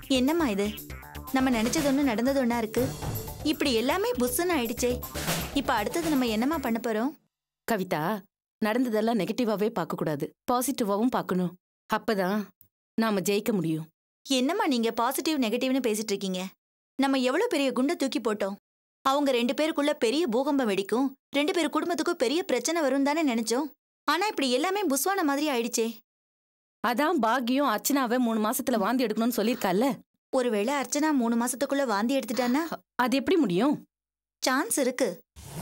என்னம்மா இது? நம்ம நினைச்சது ஒண்ணு நடந்தது ஒண்ணா இருக்கு. இப்படி எல்லாமே புஸ்ஸுன்னு ஆயிடுச்சே. இப்ப அடுத்தது நம்ம என்னம்மா பண்ண போறோம்? கவிதா, நடந்ததெல்லாம் நெகட்டிவாவே பார்க்க கூடாது, பாசிட்டிவாவும் பார்க்கணும். அப்பதான் நாம ஜெயிக்க முடியும். என்னம்மா நீங்க பாசிட்டிவ் நெகட்டிவ்னு பேசிட்டு இருக்கீங்க? நம்ம எவ்வளவு பெரிய குண்டை தூக்கி போட்டோம். அவங்க 2 பேருக்குள்ள பெரிய பூகம்பம் வெடிக்கும், 2 பேர் குடும்பத்துக்கும் பெரிய பிரச்சனை வரும் தானே நினைச்சோம். ஆனா இப்படி எல்லாமே புஸ்வான மாதிரி ஆயிடுச்சே. அதான் பாக்கியம் அர்ச்சனாவை 3 மாசத்துல வாந்தி எடுக்கணும்னு சொல்லிருக்கால. ஒருவேளை அர்ச்சனா 3 மாசத்துக்குள்ள வாந்தி எடுத்துட்டானா? அது எப்படி முடியும்? சான்ஸ் இருக்கு.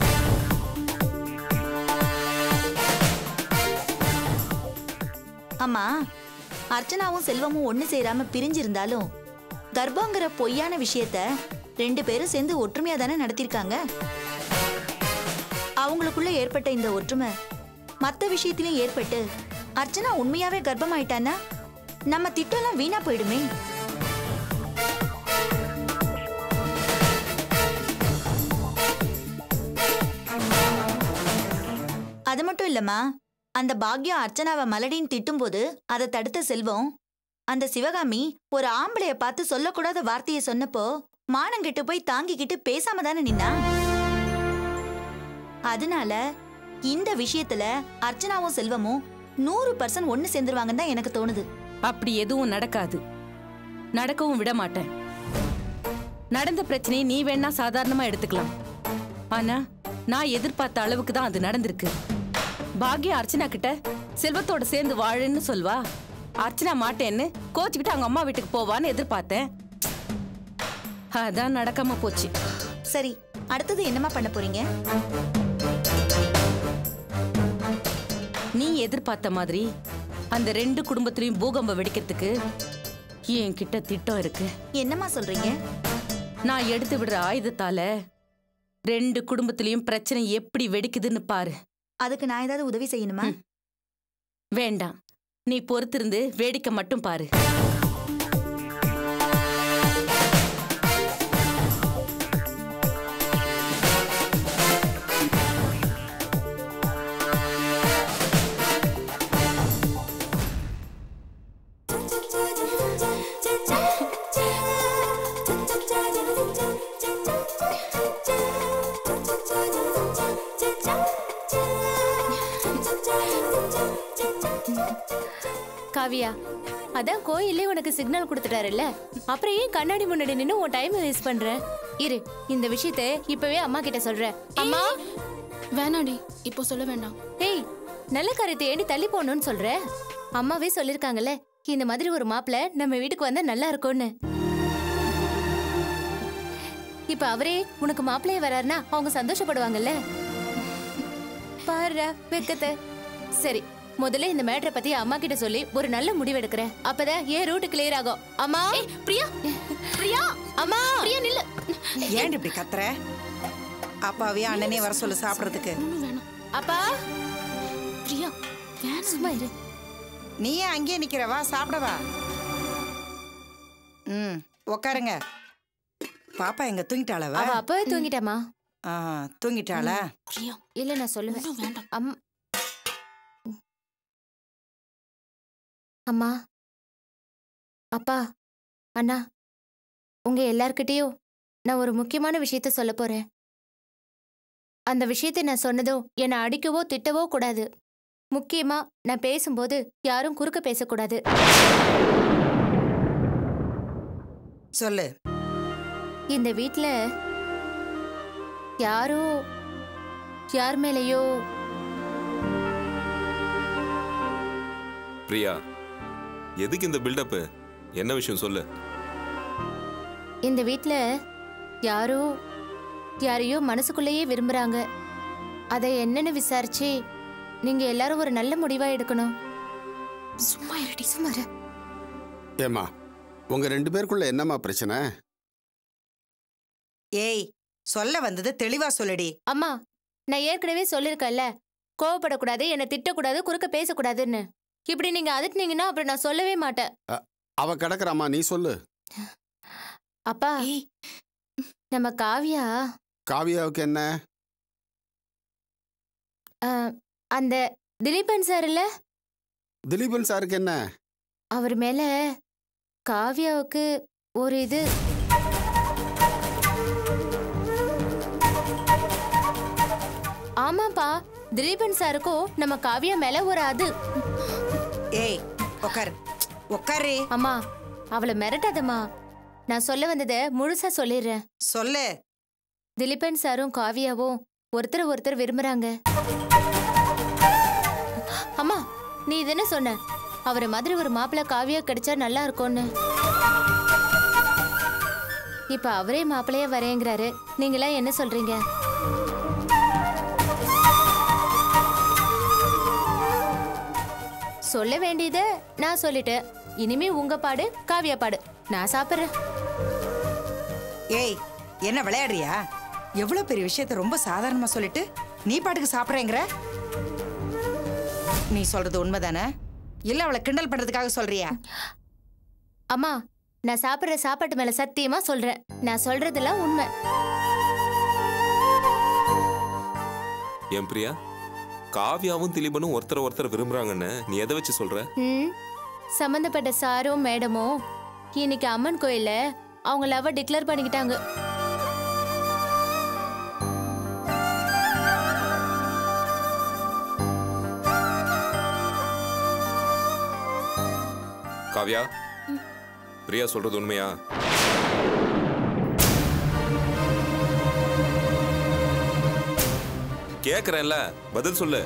அம்மா, அர்ச்சனாவும் செல்வமும் ஒண்ணு சேராம பிரிஞ்சிருந்தாலும் கர்ப்பங்கிற பொய்யான விஷயத்த 2 பேரும் சேர்ந்து ஒற்றுமையா தானே நடத்திருக்காங்க. அவங்களுக்குள்ள ஏற்பட்ட இந்த ஒற்றுமை மத்த விஷயத்திலும் ஏற்பட்டு அர்ச்சனா உண்மையாவே கர்ப்பமாயிட்டானா நம்ம திட்டம்லாம் வீணா போயிடுமே. அது மட்டும் இல்லம்மா, அந்த பாக்யம் அர்ச்சனாவை மலடின்னு திட்டும் போது அதை தடுத்த செல்வம் அந்த சிவகாமி ஒரு ஆம்பளைய பார்த்து சொல்லக்கூடாத வார்த்தையை சொன்னப்போ மானங்கிட்டு போய் தாங்கிக்கிட்டு பேசாம தானே நின்னா. அதனால இந்த விஷயத்துல அர்ச்சனாவும் செல்வமும் 100% ஒண்ணு சேர்ந்துருவாங்கன்னு தான் எனக்கு தோணுது. அப்படி எதுவும் நடக்காது, நடக்கவும் விட மாட்டேன். நடந்த பிரச்சனையை நீ வேணா சாதாரணமா எடுத்துக்கலாம், ஆனா நான் எதிர்பார்த்த அளவுக்கு தான் அது நடந்திருக்கு. பாக்யா அர்ச்சனா கிட்ட செல்வத்தோட சேர்ந்து வாழுன்னு சொல்வா. அர்ச்சனா மாட்டேன்னு கோச்சுக்கிட்டு அவங்க அம்மா வீட்டுக்கு போவான்னு எதிர்பார்த்தேன். அதான் நடக்காம போச்சு. சரி, அடுத்தது என்னமா பண்ண போறீங்க? நீ எதிர்பார்த்த மாதிரி அந்த 2 குடும்பத்திலையும் பூகம்பம் வெடிக்கிறதுக்கு என்கிட்ட திட்டம் இருக்கு. என்னமா சொல்றீங்க? நான் எடுத்து விடுற ஆயுதத்தால 2 குடும்பத்திலையும் பிரச்சனை எப்படி வெடிக்குதுன்னு பாரு. அதுக்கு நான் ஏதாவது உதவி செய்யணுமா? வேண்டாம், நீ பொறுத்திருந்து வேடிக்கை மட்டும் பாரு. காவியா, அதான் கோயிலே உனக்கு சிக்னல் கொடுத்துட்டாருல்ல, அப்புறம் ஏன் கண்ணாடி முன்னாடி நின்னு உன் டைம் வேஸ்ட் பண்ற? இரு, இந்த விஷயத்தை இப்பவே அம்மா கிட்ட சொல்றேன். அம்மா வேணாடி, இப்போ சொல்ல வேண்டாம். ஏய், நல்ல காரியத்தை ஏண்டி தள்ளி போகணும்னு சொல்ற? அம்மாவே சொல்லிருக்காங்கல்ல, இந்த மாதிரி ஒரு மாப்பிள்ள நம்ம வீட்டுக்கு வந்தா நல்லா இருக்கும்னு. இப்ப அவரே உனக்கு மாப்பிள்ளையே வராருன்னா அவங்க சந்தோஷப்படுவாங்கல்ல. பாரு வெக்கத்தை. சரி, முதல்ல இந்த மேட்டரை பத்தி அம்மா கிட்ட சொல்லி ஒரு நல்ல முடிவு எடுக்கிறேன். அப்பதான் ஏன் ரூட் கிளியர் ஆகும். அம்மா, பிரியா, பிரியா, அம்மா, பிரியா நில்லு. ஏன் இப்படி கத்துற? அப்பாவே அண்ணனே வர சொல்லு சாப்பிடறதுக்கு. அப்பா. பிரியா, வேணாம், சும்மா இரு. நீ ஏன் அங்கேயே நிக்கிறவா? சாப்பிடவா? உட்காருங்க. பாப்பா எங்க தூங்கிட்டாளவா? அவ அப்பவே தூங்கிட்டாமா? தூங்கிட்டாளா? பிரியா, இல்ல நான் சொல்லுவேன். வேண்டாம். அம்மா, அப்பா, அண்ணா, உங்க எல்லார்கிட்டயும் நான் ஒரு முக்கியமான விஷயத்த சொல்ல போறேன். அந்த விஷயத்தை நான் சொன்னதும் என்னை அடிக்கவோ திட்டவோ கூடாது. முக்கியமா நான் பேசும்போது யாரும் குறுக்க பேசக்கூடாது. சொல்லு. இந்த வீட்ல யாரோ யார் மேலேயோ. பிரியா, எதுக்கு இந்த பில்டப்? என்ன விஷயம் சொல்லு. இந்த வீட்ல யாரோ யாரையோ மனசுக்குள்ளேயே விரும்புறாங்க. அதை என்னன்னு விசாரிச்சு நீங்க எல்லாரும் ஒரு நல்ல முடிவா எடுக்கணும். சும்மா இருடி. சும்மா இரு. ஏமா, உங்க 2 பேருக்குள்ள என்னம்மா பிரச்சனை? ஏய், சொல்ல வந்தது தெளிவா சொல்லுடி. அம்மா, நான் ஏற்கனவே சொல்லிருக்கேன்ல, கோவப்படக்கூடாது, என்னை திட்டக்கூடாது, குறுக்க பேசக்கூடாதுன்னு. இப்படி நீங்க அதட்டினீங்கன்னா அப்புறம் நான் சொல்லவே மாட்டேன். அவ கிடக்குறாமா, நீ சொல்லு. அப்பா, நம்ம காவியா. காவியாவுக்கு என்ன? அந்த திலீபன் சார் இல்ல, திலீபன் சாருக்கு என்ன? அவர் மேல காவியாவுக்கு ஒரு இது ஆமாப்பா, திலீபன் சாருக்கும் நம்ம காவியா மேல ஒரு அது. ஏய் உக்காரு உக்காரு. அம்மா அவளை மிரட்டாதம்மா. நான் சொல்ல வந்ததை முழுசா சொல்லிடுறேன். சொல்லு. திலீபன் சாரும் காவியாவும் ஒருத்தர் விரும்புறாங்க. அம்மா நீ இது என்ன சொன்ன? அவரை மாதிரி ஒரு மாப்பிள்ளை காவியா கிடைச்சா நல்லா இருக்கும்னு. இப்ப அவரே மாப்பிள்ளையா வரேங்கிறாரு. நீங்களா என்ன சொல்றீங்க? சொல்ல வேண்டியத நான் சொல்லிட்டேன். இனிமே உங்க பாடு, காவியா பாடு. நான் சாப்பிடுறேன். ஏய் என்ன விளையாடுறியா? எவ்வளவு பெரிய விஷயத்த ரொம்ப சாதாரணமா சொல்லிட்டு நீ பாட்டுக்கு சாப்பிட்றேங்கிற? நீ சொல்றது உண்மைதானே இல்ல அவளை கிண்டல் பண்றதுக்காக சொல்றியா? அம்மா நான் சாப்பிடுற சாப்பாட்டு மேல சத்தியமா சொல்றேன். நான் சொல்றதெல்லாம் உண்மை. ஏன் பிரியா, காவியாவும் திலீபனும் ஒருத்தர் விரும்புறாங்கன்னு நீ எதை வச்சு சொல்ற? சம்பந்தப்பட்ட சாரும் மேடமும் இன்னைக்கு அம்மன் கோயில்ல அவங்க லவ் டிக்ளேர் பண்ணிக்கிட்டாங்க. காவியா, பிரியா சொல்றது உண்மையா? கேக்குறேன்ல, பதில் சொல்லு.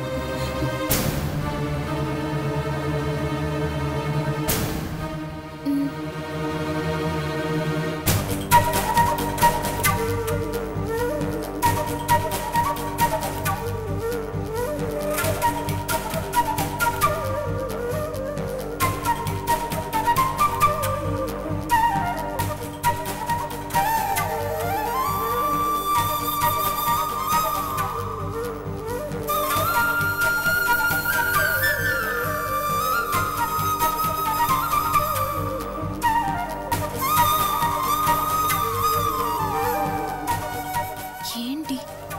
ஏண்டி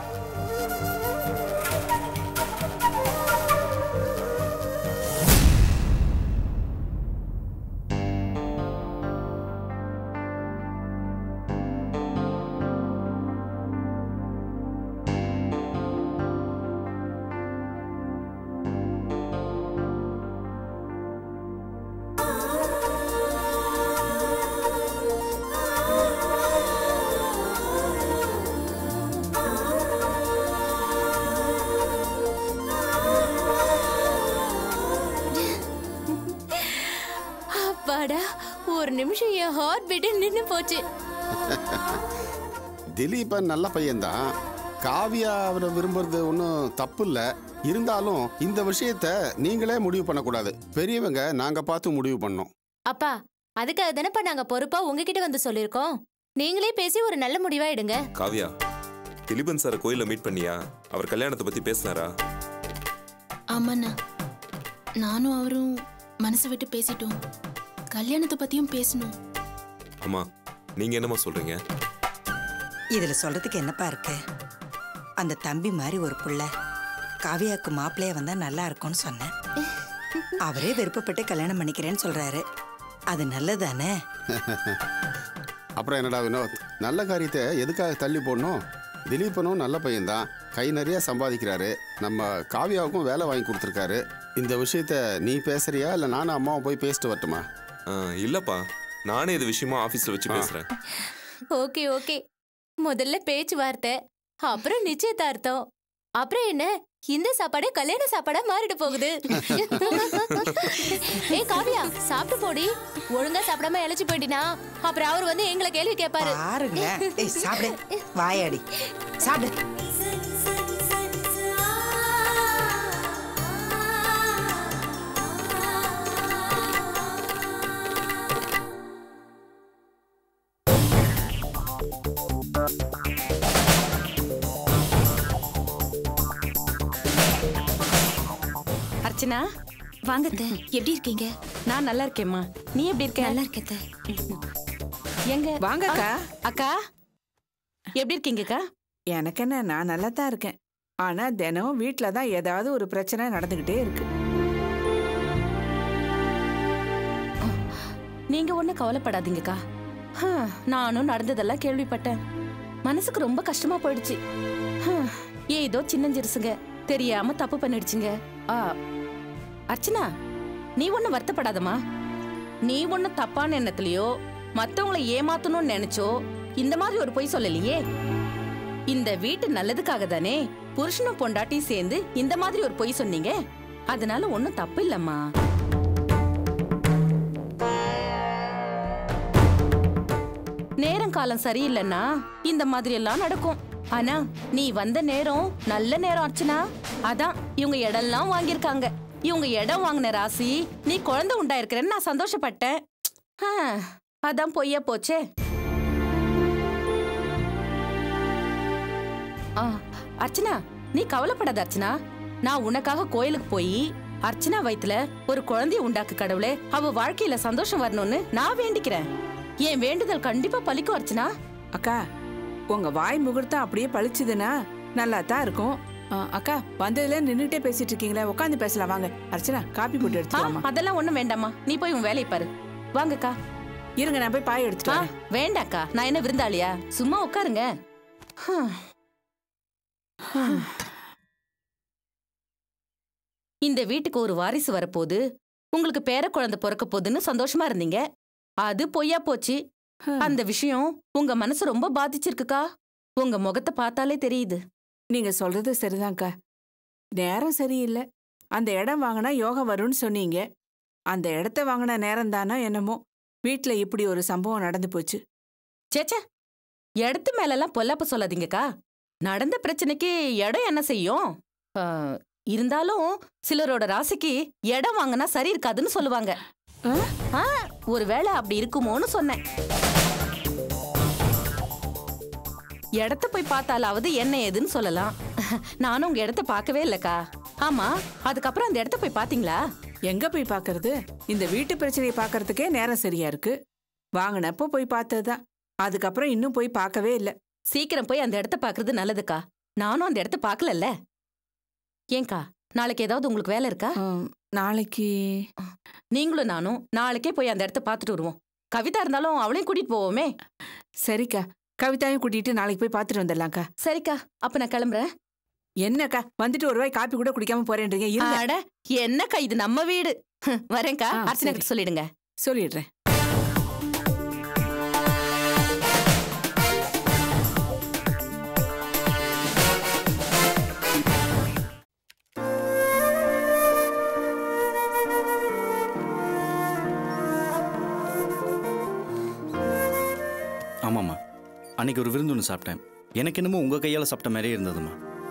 அப்பாடா, ஒரு நிமிஷம் என் ஹார்ட் பீட் நின்னு போச்சு. திலீபன் நல்ல பையன்தான். காவியா அவரை விரும்புறது ஒன்றும் தப்பு இல்லை. இருந்தாலும் இந்த விஷயத்த நீங்களே முடிவு பண்ணக்கூடாது. பெரியவங்க நாங்க பார்த்து முடிவு பண்ணோம். அப்பா அதுக்காக தானப்பா நாங்க பொறுப்பா உங்ககிட்ட வந்து சொல்லிருக்கோம். நீங்களே பேசி ஒரு நல்ல முடிவா எடுங்க. காவியா, திலீபன் சாரை கோயில்ல மீட் பண்ணியா? அவர் கல்யாணத்தை பத்தி பேசினாரா? ஆமாண்ணா, நானும் அவரும் மனசு விட்டு பேசிட்டோம். கல்யாணத்தை பத்தியும் பேசணும். அம்மா, நீங்க என்னமா சொல்றீங்க? இதுல சொல்றதுக்கு என்னப்பா இருக்கு? அந்த தம்பி மாதிரி ஒரு புள்ள காவியாவுக்கு மாப்பிள்ளைய வந்தா நல்லா இருக்கும்னு சொன்னேன். அவரே விருப்பப்பட்டு கல்யாணம் பண்ணிக்கிறேன்னு சொல்றாரு. அது நல்லதானே? அப்புறம் என்னடா வினோத், நல்ல காரியத்தை எதுக்காக தள்ளி போடணும்? திலீபனும் நல்ல பையன்தான், கை நிறைய சம்பாதிக்கிறாரு, நம்ம காவியாவுக்கும் வேலை வாங்கி கொடுத்துருக்காரு. இந்த விஷயத்த நீ பேசுறியா இல்லை நானும் அம்மாவும் போய் பேசிட்டு வரட்டுமா? இல்லப்பா, நானே இது விஷயமா ஆபீஸ்ல வச்சு பேசுறேன். ஓகே ஓகே, முதல்ல பேச்சுவார்த்தை, அப்புறம் நிச்சயதார்த்தம், அப்புறம் என்ன இந்த சாப்பாடு கல்யாண சாப்பாடா மாறிட்டு போகுது. ஏய் காவியா, சாப்பிட்டு போடி. ஒழுங்கா சாப்பிடாம இழைச்சு போயிட்டினா அப்புறம் அவர் வந்து எங்களை கேள்வி கேட்பாரு. பாருங்க. ஏய் சாப்பிடு, வாயாடி சாப்பிடு. அர்ச்சனா, வாங்கத்த, எப்படி இருக்கீங்க? நான் நல்லா இருக்கேம்மா. நீ எப்படி இருக்க? நல்லா இருக்கத்த. எங்க வாங்க அக்கா. அக்கா எப்படி இருக்கீங்கக்கா? எனக்கு என்ன, நான் நல்லா தான் இருக்கேன். ஆனா தினம் வீட்ல தான் ஏதாவது ஒரு பிரச்சனை நடந்துகிட்டே இருக்கு. நீங்க ஒண்ணும் கவலைப்படாதீங்கக்கா. நானும் நடந்ததெல்லாம் கேள்விப்பட்டேன். மனசுக்கு ரொம்ப கஷ்டமா போயிடுச்சு. ஏதோ சின்னஞ்சிறுசுங்க தெரியாம தப்பு பண்ணிடுச்சுங்க. அர்ச்சனா, நீ ஒன்னும் வருத்தப்படாதமா. நீ ஒன்னும் தப்பான எண்ணத்திலயோ மத்தவங்களை ஏமாத்தணும்னு நினைச்சோ இந்த மாதிரி ஒரு பொய் சொல்லலையே. இந்த வீட்டு நல்லதுக்காக தானே புருஷனும் பொண்டாட்டி சேர்ந்து இந்த மாதிரி ஒரு பொய் சொன்னீங்க. அதனால ஒன்னும் தப்பு இல்லம்மா. நேரம் காலம் சரியில்லைன்னா இந்த மாதிரி எல்லாம் நடக்கும். ஆனா நீ வந்த நேரம் நல்ல நேரம் அர்ச்சனா. அதான் இவங்க இடம்லாம் வாங்கியிருக்காங்க. இவங்க இடம் வாங்கின ராசி நீ குழந்தை உண்டாயிருக்கிறேன்னு நான் சந்தோஷப்பட்டேன். அதான் பொய்யா போச்சே. அர்ச்சனா, நீ கவலைப்படாத அர்ச்சனா. நான் உனக்காக கோயிலுக்கு போய் அர்ச்சனா வயித்துல ஒரு குழந்தைய உண்டாக்கு கடவுளே, அவ வாழ்க்கையில சந்தோஷம் வரணும்னு நான் வேண்டிக்கிறேன். என் வேண்டுதல் கண்டிப்பா பலிக்கும் அர்ச்சனா. அக்கா, உங்க வாய் முகூர்த்தம் அப்படியே பழிச்சுதுன்னா நல்லா தான் இருக்கும். அக்கா, வந்ததுல நின்னுட்டே பேசிட்டு இருக்கீங்களே, உட்காந்து பேசலாம் வாங்க. அர்ச்சனா, காப்பி போட்டு எடுத்துக்கலாமா? அதெல்லாம் ஒண்ணும் வேண்டாமா, நீ போய் உன் வேலையை பாரு. வாங்கக்கா. இருங்க, நான் போய் பாய் எடுத்துட்டு வரேன். வேண்டாக்கா, நான் என்ன விருந்தாளியா? சும்மா உட்காருங்க. இந்த வீட்டுக்கு ஒரு வாரிசு வரப்போது, உங்களுக்கு பேர குழந்தை பிறக்க போகுதுன்னு சந்தோஷமா இருந்தீங்க. அது பொய்யா போச்சு. அந்த விஷயம் உங்க மனசு ரொம்ப பாதிச்சிருக்குக்கா. உங்க முகத்தை பார்த்தாலே தெரியுது. நீங்க சொல்றது சரிதான்க்கா. நேரம் சரியில்லை. அந்த இடம் வாங்கினா யோகம் வரும்னு சொன்னீங்க. அந்த இடத்த வாங்கின நேரம் தானோ என்னமோ வீட்டுல இப்படி ஒரு சம்பவம் நடந்து போச்சு. சேச்சே, இடத்து மேலெல்லாம் பொல்லாப்ப சொல்லாதீங்கக்கா. நடந்த பிரச்சனைக்கு இடம் என்ன செய்யும்? இருந்தாலும் சிலரோட ராசிக்கு இடம் வாங்கினா சரி இருக்காதுன்னு சொல்லுவாங்க. ஒருவேளை அப்படி இருக்குமோன்னு சொன்னேன். இடத்த போய் பார்த்தாலாவது என்ன ஏதுன்னு சொல்லலாம். நானும் உங்க இடத்த பார்க்கவே இல்லக்கா. ஆமா, அதுக்கப்புறம் அந்த இடத்த போய் பாத்தீங்களா? எங்க போய் பாக்குறது? இந்த வீட்டு பிரச்சனையை பாக்குறதுக்கே நேரம் சரியா இருக்கு. வாங்கினப்போ போய் பார்த்ததுதான். அதுக்கப்புறம் இன்னும் போய் பார்க்கவே இல்லை. சீக்கிரம் போய் அந்த இடத்த பாக்குறது நல்லதுக்கா. நானும் அந்த இடத்த பாக்கலல்ல. ஏங்கா, நாளைக்கு ஏதாவது உங்களுக்கு வேலை இருக்கா? நாளைக்கு நீங்களும் நானும் நாளைக்கே போய் அந்த இடத்த பார்த்துட்டு வருவோம். கவிதா இருந்தாலும் அவளையும் கூட்டிட்டு போவோமே. சரிக்கா, கவிதாவையும் கூட்டிட்டு நாளைக்கு போய் பார்த்துட்டு வந்துடலாம்க்கா. சரிக்கா, அப்ப நான் கிளம்புறேன். என்னக்கா, வந்துட்டு ஒரு வாய் காப்பி கூட குடிக்காம போறேன்றீங்க? அட, என்னக்கா, இது நம்ம வீடு. வரேன்க்கா. அர்ச்சனா கிட்ட சொல்லிடுங்க. சொல்லிடுறேன். ஆமாம்மா, அன்னைக்கு ஒரு விருந்து ஒன்று சாப்பிட்டேன். எனக்கு என்னமோ உங்கள் கையால் சாப்பிட்ட மாதிரியே இருந்ததும்மா.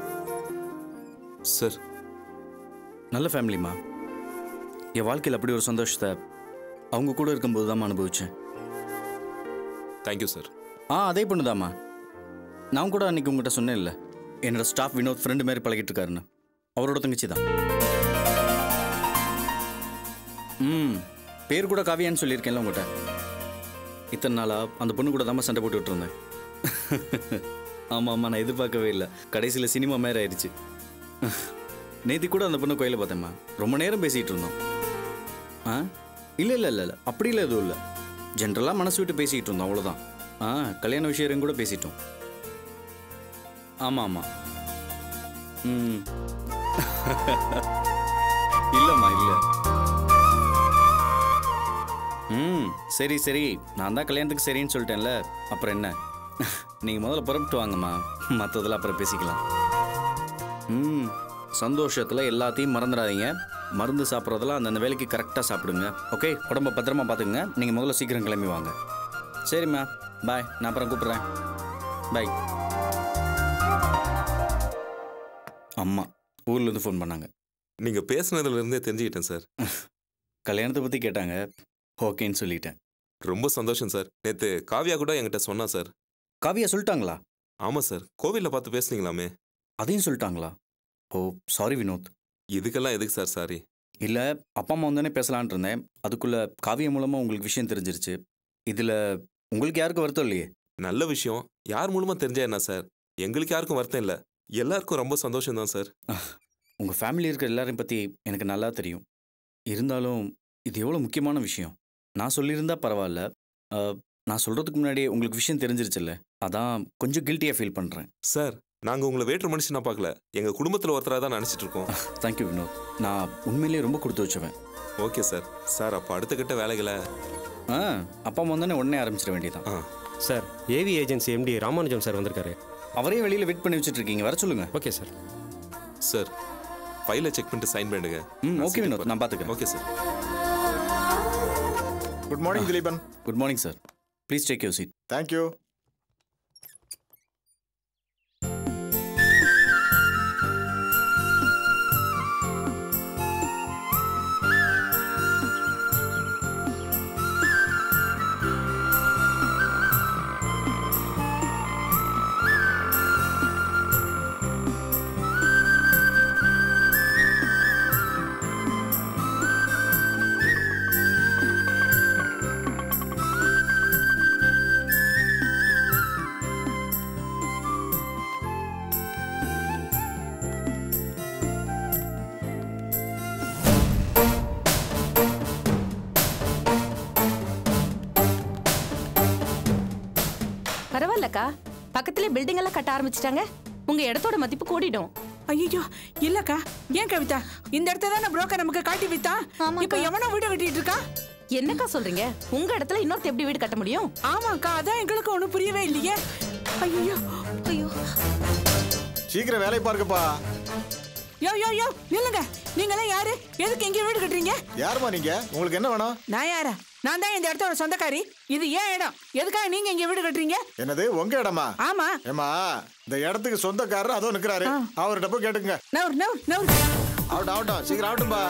சார், நல்ல ஃபேமிலிம்மா. என் வாழ்க்கையில் அப்படி ஒரு சந்தோஷத்தை அவங்க கூட இருக்கும்போது தான் அனுபவிச்சேன். Thank you sir. அதே பொண்ணுதாம்மா. நான் கூட அன்னைக்கு உங்கள்கிட்ட சொன்னேன் இல்லை, என்னோட ஸ்டாஃப் வினோத் ஃப்ரெண்டு மாதிரி பழகிட்டு இருக்காருன்னு. அவரோட தங்கச்சி தான். பேர் கூட காவியான்னு சொல்லியிருக்கேன்ல உங்கள்கிட்ட. இத்தனை நாளா அந்த பொண்ணு கூட தான் சண்டை போட்டுட்டு இருந்தேன். ஆமாம்மா, நான் எதிர்பார்க்கவே இல்லை. கடைசியில் சினிமா மாதிரி ஆயிடுச்சு. நேற்று கூட அந்த பொண்ணு கோயிலை பார்த்தேம்மா. ரொம்ப நேரம் பேசிகிட்டு இருந்தோம். இல்லை இல்லை இல்லை இல்லை, அப்படிலாம் எதுவும் இல்லை. ஜென்ரலாக மனசு விட்டு பேசிக்கிட்டு இருந்தோம், அவ்வளோதான். கல்யாண விஷயம் கூட பேசிட்டோம். ஆமாம் ஆமாம். இல்லைம்மா, இல்லை. சரி சரி, நான் தான் கல்யாணத்துக்கு சரின்னு சொல்லிட்டேன்ல, அப்புறம் என்ன? நீங்கள் முதல்ல புறப்பட்டு வாங்கம்மா, மற்றதெல்லாம் அப்புறம் பேசிக்கலாம். சந்தோஷத்தில் எல்லாத்தையும் மறந்துடாதீங்க. மருந்து சாப்பிட்றதெல்லாம் அந்தந்த வேலைக்கு கரெக்டாக சாப்பிடுங்க. ஓகே, உடம்ப பத்திரமா பார்த்துக்குங்க. நீங்கள் முதல்ல சீக்கிரம் கிளம்பி வாங்க. சரிம்மா, பாய். நான் அப்புறம் கூப்பிட்றேன். பாய். அம்மா ஊர்லேருந்து ஃபோன் பண்ணாங்க. நீங்கள் பேசுனதுலேருந்தே தெரிஞ்சுக்கிட்டேன் சார். கல்யாணத்தை பற்றி கேட்டாங்க, ஓகேன்னு சொல்லிட்டேன். ரொம்ப சந்தோஷம் சார். நேற்று காவியா கூட என்கிட்ட சொன்னா சார். காவியா சொல்லிட்டாங்களா? ஆமாம் சார், கோவிலில் பார்த்து பேசுனீங்களாமே, அதையும் சொல்லிட்டாங்களா? ஓ, சாரி வினோத். இதுக்கெல்லாம் எதுக்கு சார் சாரி? இல்லை, அப்பா அம்மா வந்தானே பேசலான் இருந்தேன். அதுக்குள்ளே காவியா மூலமாக உங்களுக்கு விஷயம் தெரிஞ்சிருச்சு. இதில் உங்களுக்கு யாருக்கும் வருத்தம் இல்லையே? நல்ல விஷயம். யார் மூலமாக தெரிஞ்சா என்ன சார்? எங்களுக்கு யாருக்கும் வருத்தம் இல்லை. எல்லாருக்கும் ரொம்ப சந்தோஷம் தான் சார். உங்கள் ஃபேமிலி இருக்கிற எல்லாரையும் பற்றி எனக்கு நல்லா தெரியும். இருந்தாலும் இது எவ்வளோ முக்கியமான விஷயம். நான் சொல்லியிருந்தா பரவாயில்ல. நான் சொல்றதுக்கு முன்னாடியே உங்களுக்கு விஷயம் தெரிஞ்சிருச்சுல்ல, அதான் கொஞ்சம் கில்ட்டியா ஃபீல் பண்றேன். சார், நாங்க உங்களை வேற்று மனுஷனா பார்க்கல, எங்க குடும்பத்துல ஒருத்தரா தான் நினைச்சிட்டு இருக்கோம். தேங்க்யூ வினோத், நான் உண்மையிலேயே ரொம்ப கொடுத்து வச்சுவேன். Okay sir. சார், அப்ப அடுத்த கட்ட வேலைகளை அப்பா அம்மா வந்தோடனே உடனே ஆரம்பிச்சிட வேண்டியதான். Sir, AV agency MD Ramanujam sir வந்திருக்காரு. அவரே வெளியில வெயிட் பண்ணி வச்சுட்டு இருக்கீங்க, வர சொல்லுங்க. Okay sir. சார், ஃபைலை செக் பண்ணிட்டு சைன் பண்ணுங்க. ஓகே வினோத், நான் பார்த்துக்கிறேன். Okay sir. Good morning Dileepan. Good morning sir. Please take your seat. Thank you. பரவாயில்லக்கா, பக்கத்திலே பில்டிங் எல்லாம் கட்ட ஆரம்பிச்சிட்டாங்க. உங்க இடத்தோட மதிப்பு கூடிடும். ஐயோ இல்லக்கா, ஏன் கவிதா இந்த இடத்த தானே புரோக்கர் நமக்கு காட்டி வித்தா? இப்ப எவனோ வீடு கட்டிட்டு இருக்கா? என்னக்கா சொல்றீங்க? உங்க இடத்துல இன்னொருத்த எப்படி வீடு கட்ட முடியும்? ஆமாக்கா, அதான் எங்களுக்கு ஒண்ணும் புரியவே இல்லையே. ஐயோ ஐயோ, சீக்கிரம் வேலை பார்க்கப்பா. யோ யோ யோ நில்லுங்க. நீங்களே யாரு? எதுக்கு இங்க வீடு கட்டுறீங்க? யாருமா நீங்க? உங்களுக்கு என்ன வேணும்? நான் யாரா? நான் தான் இந்த இடத்தோட சொந்தக்காரி. இது ஏன் இடம்? எதுக்காக நீங்க இங்க வீடு கட்டுறீங்க? என்னது உங்க இடமா? ஆமா. ஏமா, இந்த இடத்துக்கு சொந்தக்காரர் அதோ நிக்கிறாரு, அவர்கிட்ட போய் கேட்டுங்க. நவுர் நவுர் நவுர். ஆகட்டும் ஆகட்டும், சீக்கிரம் ஆகட்டும்பா.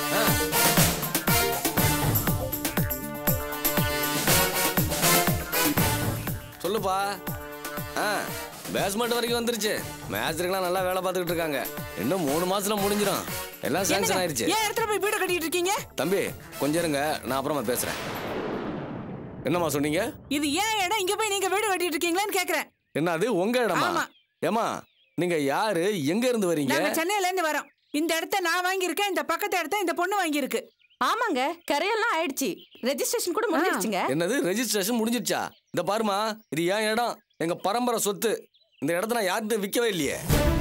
சொல்லுப்பா. பேஸ்மெண்ட் வரைக்கும் வந்துருச்சு. மேஸ்திரிக்கெல்லாம் நல்லா வேலை பார்த்துக்கிட்டு இருக்காங்க. இன்னும் 3 மாசத்துல முடிஞ்சிடும். எல்லாம் சாங்ஷன் ஆயிருச்சு. ஏன் இடத்துல போய் வீடு கட்டிட்டு இருக்கீங்க? தம்பி கொஞ்சம் இருங்க, நான் அப்புறமா பேசுறேன். என்னம்மா சொன்னீங்க? இது ஏன் இடம்? இங்க போய் நீங்க வீடு கட்டிட்டு இருக்கீங்களான்னு கேக்குறேன். என்னது உங்க இடமா? ஏமா, நீங்க யாரு, எங்க இருந்து வரீங்க? நாங்க சென்னையில இருந்து வரோம். இந்த இடத்த நான் வாங்கியிருக்கேன். இந்த பக்கத்து இடத்த இந்த பொண்ணு வாங்கியிருக்கு. ஆமாங்க, கரையெல்லாம் ஆயிடுச்சு. ரெஜிஸ்ட்ரேஷன் கூட முடிஞ்சிருச்சுங்க. என்னது ரெஜிஸ்ட்ரேஷன் முடிஞ்சிருச்சா? இந்த பாருமா, இது ஏன் இடம், எங்க பரம்பரை சொத்து. இந்த இடத்த நான் யார்கிட்ட விற்கவே இல்லையே.